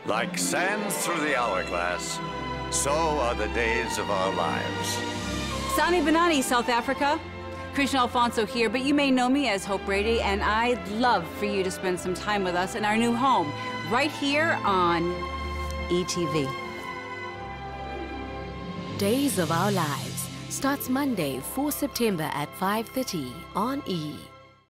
Like sands through the hourglass, so are the days of our lives. Sani Banani, South Africa. Kristian Alfonso here, but you may know me as Hope Brady, and I'd love for you to spend some time with us in our new home, right here on ETV. Days of Our Lives starts Monday, 4 September at 5:30 on E!